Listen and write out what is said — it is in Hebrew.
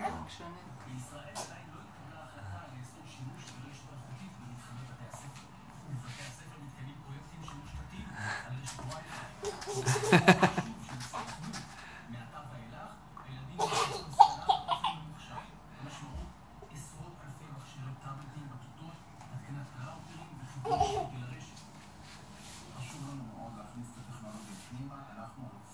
בישראל עדיין לא התקבלה החלטה לאסור שימוש ברשת אלחוטית במתחמי בתי הספר. ובבתי הספר מתקיימים פרויקטים שמושתתים על רשת וי-פיי. מעתה ואילך, הילדים יקבלו השכלה באופן ממוחשב. המשמעות, עשרות אלפי מכשירי טאבלטים בכיתות, התקנת ראוטרים וחיבור של הרשת. חשוב לנו מאוד להכניס את הטכנולוגיה פנימה. אנחנו